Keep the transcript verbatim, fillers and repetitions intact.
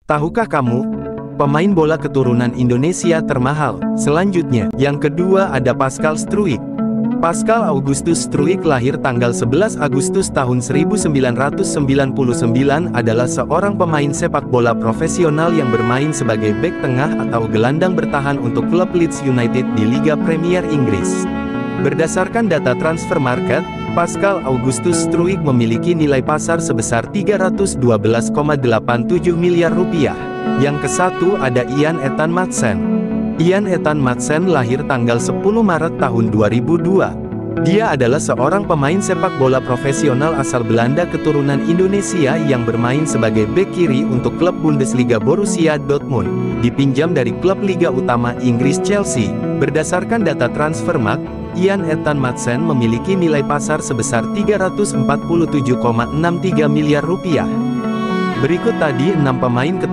Tahukah kamu, pemain bola keturunan Indonesia termahal? Selanjutnya, yang kedua ada Pascal Struijk. Pascal Augustus Struijk lahir tanggal sebelas Agustus tahun seribu sembilan ratus sembilan puluh sembilan adalah seorang pemain sepak bola profesional yang bermain sebagai bek tengah atau gelandang bertahan untuk klub Leeds United di Liga Premier Inggris. Berdasarkan data Transfermarkt, Pascal Augustus Struijk memiliki nilai pasar sebesar tiga ratus dua belas koma delapan tujuh miliar rupiah. Yang kesatu ada Ian Ethan Madsen. Ian Ethan Madsen lahir tanggal sepuluh Maret tahun dua ribu dua. Dia adalah seorang pemain sepak bola profesional asal Belanda keturunan Indonesia yang bermain sebagai bek kiri untuk klub Bundesliga Borussia Dortmund, dipinjam dari klub Liga Utama Inggris Chelsea. Berdasarkan data Transfermarkt, Ian Ethan Madsen memiliki nilai pasar sebesar tiga ratus empat puluh tujuh koma enam tiga miliar rupiah. Berikut tadi enam pemain